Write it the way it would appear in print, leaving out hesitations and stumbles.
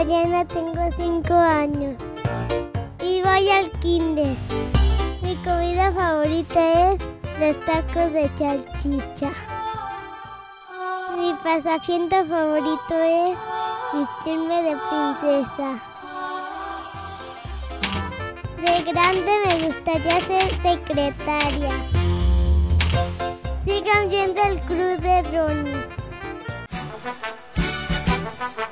Mariana, tengo 5 años y voy al kinder. Mi comida favorita es los tacos de salchicha. Mi pasatiempo favorito es vestirme de princesa. De grande me gustaría ser secretaria. Sigan viendo el Club de Ronnie.